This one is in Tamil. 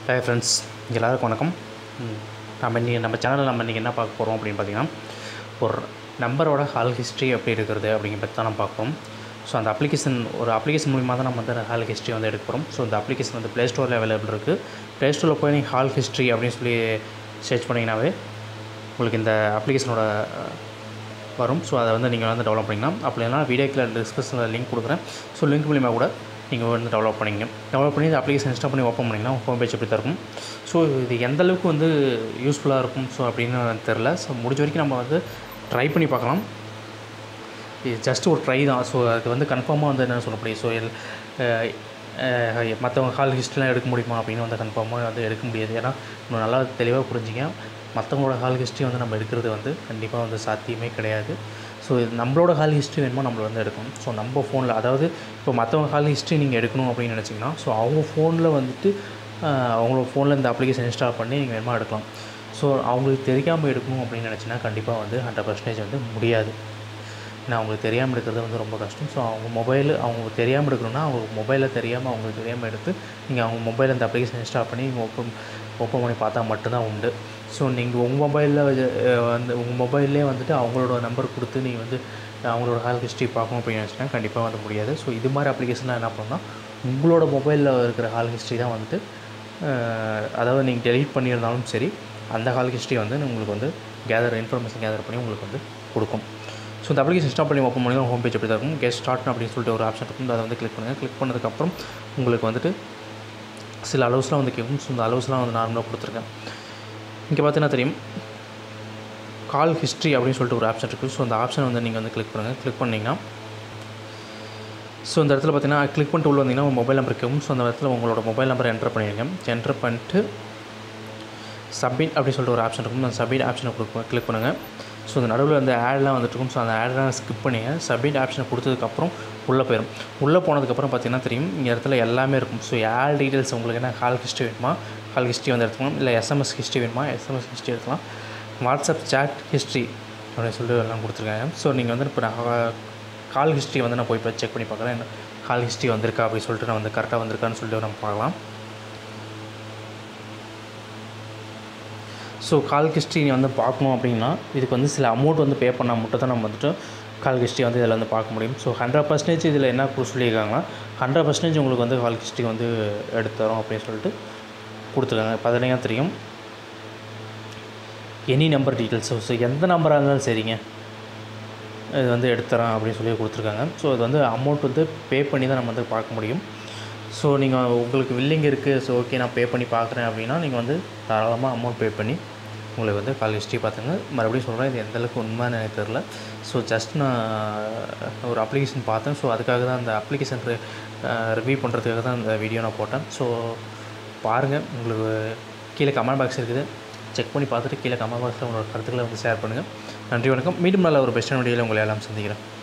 ஹாய் ஃப்ரெண்ட்ஸ், எல்லாருக்கும் வணக்கம். நம்ம சேனலில் இன்றைக்கி என்ன பார்க்க போகிறோம் அப்படின்னு பார்த்தீங்கன்னா, ஒரு நம்பரோட கால் ஹிஸ்ட்ரி எப்படி இருக்கிறது அப்படிங்கிற பற்றி தான் நம்ம பார்க்குறோம். ஸோ அந்த அப்ளிகேஷன் மூலிமா தான் நம்ம வந்து கால் ஹிஸ்ட்ரி வந்து எடுக்க போகிறோம். ஸோ இந்த அப்ளிகேஷன் வந்து ப்ளே ஸ்டோரில் அவைலபிள் இருக்குது. ப்ளே ஸ்டோரில் போய் நீங்கள் கால் ஹிஸ்ட்ரி அப்படின்னு சொல்லி சர்ச் பண்ணிங்கனாவே உங்களுக்கு இந்த அப்ளிகேஷனோட வரும். ஸோ அதை வந்து நீங்கள் வந்து டெவலப் பண்ணிக்கலாம். அப்படி இல்லைனா வீடியோக்கில் டிஸ்கிரிப்ஷனில் லிங்க் கொடுக்குறேன். ஸோ லிங்க் மூலிமா கூட நீங்கள் வந்து டெவலப் பண்ணி இந்த அப்ளிகேஷன் இன்ஸ்டால் பண்ணி ஓப்பன் பண்ணிங்கன்னா ஹோம் பேஜ் எப்படி தான் இருக்கும். ஸோ இது எந்தளவுக்கு வந்து யூஸ்ஃபுல்லாக இருக்கும் ஸோ அப்படின்னு தெரில. ஸோ முடிஞ்ச வரைக்கும் நம்ம வந்து ட்ரை பண்ணி பார்க்கலாம். இது ஜஸ்ட் ஒரு ட்ரை தான். ஸோ அது வந்து கன்ஃபார்மாக வந்து என்ன சொல்ல முடியும். ஸோ மற்றவங்க கால் ஹிஸ்ட்ரிலாம் எடுக்க முடியுமா அப்படின்னு வந்து கன்ஃபார்மாக வந்து எடுக்க முடியாது. ஏன்னா இன்னும் நல்லா தெளிவாக புரிஞ்சிங்க, மற்றவங்களோட கால் ஹிஸ்ட்ரி வந்து நம்ம எடுக்கிறது வந்து கண்டிப்பாக வந்து சாத்தியமே கிடையாது. ஸோ இது நம்மளோட கால் ஹிஸ்ட்ரி வேணுமோ நம்மளை வந்து எடுக்கணும். ஸோ நம்ம ஃபோனில், அதாவது இப்போ மற்றவங்க கால் ஹிஸ்ட்ரி நீங்கள் எடுக்கணும் அப்படின்னு நினச்சிங்கன்னா, ஸோ அவங்க ஃபோனில் வந்துட்டு அவங்களோட ஃபோனில் இந்த அப்ளிகேஷன் இன்ஸ்டால் பண்ணி நீங்கள் வேணுமா எடுக்கலாம். ஸோ அவங்களுக்கு தெரியாமல் எடுக்கணும் அப்படின்னு நினச்சின்னா கண்டிப்பாக வந்து 100% வந்து முடியாது. ஏன்னா அவங்களுக்கு தெரியாமல் எடுக்கிறது வந்து ரொம்ப கஷ்டம். ஸோ அவங்க தெரியாமல் எடுக்கணும்னா அவங்க மொபைலில் தெரியாமல் அவங்களுக்கு தெரியாமல் எடுத்து நீங்கள் அவங்க மொபைலில் இந்த அப்ளிகேஷன் இன்ஸ்டால் பண்ணி ஓப்பன் பண்ணி பார்த்தா மட்டும்தான் உண்டு. ஸோ நீங்கள் உங்கள் மொபைல்லே வந்துட்டு அவங்களோட நம்பர் கொடுத்து நீங்கள் வந்து அவங்களோட கால் ஹிஸ்ட்ரி பார்க்கணும் அப்படின்னு நினச்சினா கண்டிப்பாக வந்து முடியாது. ஸோ இது மாதிரி அப்ளிகேஷன்லாம் என்ன பண்ணணும்னா, உங்களோட மொபைலில் இருக்கிற கால் ஹிஸ்ட்ரி தான் வந்துட்டு, அதாவது நீங்கள் டெலீட் பண்ணியிருந்தாலும் சரி, அந்த கால் ஹிஸ்ட்ரி வந்து உங்களுக்கு வந்து இன்ஃபர்மேஷன் கேதர் பண்ணி உங்களுக்கு வந்து கொடுக்கும். ஸோ இந்த அப்ளிகேஷன் இன்ஸ்டால் பண்ணி ஓப்பன் பண்ணிங்கன்னா ஹோம் பேஜ் எப்படி தான் இருக்கும். கெட் ஸ்டார்ட் அப்படின்னு சொல்லிட்டு ஒரு ஆப்ஷன் இருக்கும். அதை வந்து கிளிக் பண்ணுங்கள். கிளிக் பண்ணதுக்கப்புறம் உங்களுக்கு வந்துட்டு சில அலோஸ்லாம் வந்து கேட்கும். ஸோ இந்த அலோஸ்லாம் வந்து நார்மலாக கொடுத்துருக்கேன். இங்கே பார்த்தீங்கன்னா தெரியும், கால் ஹிஸ்ட்ரி அப்படின்னு சொல்லிட்டு ஒரு ஆப்ஷன் இருக்குது. ஸோ அந்த ஆப்ஷனை வந்து நீங்கள் வந்து கிளிக் பண்ணுங்கள். கிளிக் பண்ணிங்கன்னா ஸோ இந்த இடத்துல பார்த்தீங்கன்னா கிளிக் பண்ணிட்டு உள்ள வந்தீங்கன்னா உங்கள் மொபைல் நம்பர் கேட்கும். ஸோ அந்த இடத்துல உங்களோட மொபைல் நம்பரை என்டர் பண்ணிடுங்க. என்டர் பண்ணிட்டு சப்மிட் அப்படின்னு சொல்லிட்டு ஒரு ஆப்ஷன் இருக்கும். அந்த சப்மிட் ஆப்ஷனை கிளிக் பண்ணுங்கள். ஸோ அந்த நடுவில் அந்த ஆட்லாம் வந்துட்டு இருக்கும். ஸோ அந்த ஆடெலாம் ஸ்கிப் பண்ணிங்க. சப்மிட் ஆப்ஷனை கொடுத்ததுக்கப்புறம் உள்ளே போயிடும். உள்ளே போனதுக்கப்புறம் பார்த்தீங்கன்னா தெரியும், இந்த இடத்துல எல்லாமே இருக்கும். ஸோ ஆல் டீட்டெயில்ஸ் உங்களுக்கு என்ன கால் ஹிஸ்ட்ரி வேணுமா, கால் ஹிஸ்ட்ரி வந்து எடுத்துக்கலாம். இல்லை எஸ்எம்எஸ் ஹிஸ்ட்ரி வேணுமா, எஸ்எம்எஸ் ஹிஸ்ட்ரி எடுத்துக்கலாம். வாட்ஸ்அப் சேட் ஹிஸ்ட்ரி அப்படின்னு சொல்லிட்டு எல்லாம் கொடுத்துருக்காங்க. ஸோ நீங்கள் வந்து இப்போ நான் கால் ஹிஸ்ட்ரி வந்து நான் போய் இப்போ செக் பண்ணி பார்க்குறேன். என்ன கால் ஹிஸ்ட்ரி வந்திருக்கா அப்படின்னு சொல்லிட்டு நான் வந்து கரெக்டாக வந்திருக்கான்னு சொல்லிட்டு நம்ம பார்க்கலாம். ஸோ கால் ஹிஸ்ட்ரி வந்து பார்க்கணும் அப்படின்னா இதுக்கு வந்து சில அமௌண்ட் வந்து பே பண்ணால் மட்டும் தான் நம்ம வந்துட்டு கால் ஹிஸ்ட்ரி வந்து இதில் வந்து பார்க்க முடியும். ஸோ 100% இதில் என்ன சொல்லியிருக்காங்கன்னா, 100% உங்களுக்கு வந்து கால் ஹிஸ்ட்ரி வந்து எடுத்து தரோம் அப்படின்னு சொல்லிட்டு கொடுத்துருக்காங்க. பார்த்தீங்கன்னா தெரியும், எனி நம்பர் டீட்டெயில்ஸ். ஸோ எந்த நம்பராக இருந்தாலும் சரிங்க, இது வந்து எடுத்துறேன் அப்படின்னு சொல்லி கொடுத்துருக்காங்க. ஸோ இது வந்து அமௌண்ட் வந்து பே பண்ணி தான் நம்ம வந்து பார்க்க முடியும். ஸோ நீங்கள் உங்களுக்கு வில்லிங் இருக்குது, ஸோ ஓகே நான் பே பண்ணி பார்க்குறேன் அப்படின்னா நீங்கள் வந்து தாராளமாக அமௌண்ட் பே பண்ணி உங்களுக்கு வந்து கால் ஹிஸ்ட்ரி பார்த்துங்க. மறுபடியும் சொல்கிறேன், இது எந்தளவுக்கு உண்மைன்னு எனக்கு தெரில. ஸோ ஜஸ்ட் நான் ஒரு அப்ளிகேஷன் பார்த்தேன். ஸோ அதுக்காக தான் அந்த அப்ளிகேஷன் ரிவ்யூ பண்ணுறதுக்காக தான் இந்த வீடியோ நான் போட்டேன். ஸோ பாருங்கள், உங்களுக்கு கீழே கமெண்ட் பாக்ஸ் இருக்குது, செக் பண்ணி பார்த்துட்டு கீழே கமெண்ட் பாக்ஸில் உங்களோட கருத்துக்களை வந்து ஷேர் பண்ணுங்கள். நன்றி, வணக்கம். மீண்டும் நல்ல ஒரு பெஸ்ட்டான வீடியோவில் உங்களை எல்லாம் சந்திக்கிறேன்.